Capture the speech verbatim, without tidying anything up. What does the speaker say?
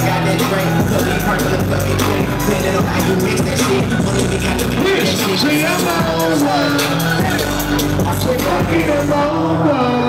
got that drink, cause we party the fucking drink. Depending on how you mix that shit, only we got to mix that shit. See, I'm over. I said, fucking I'm over.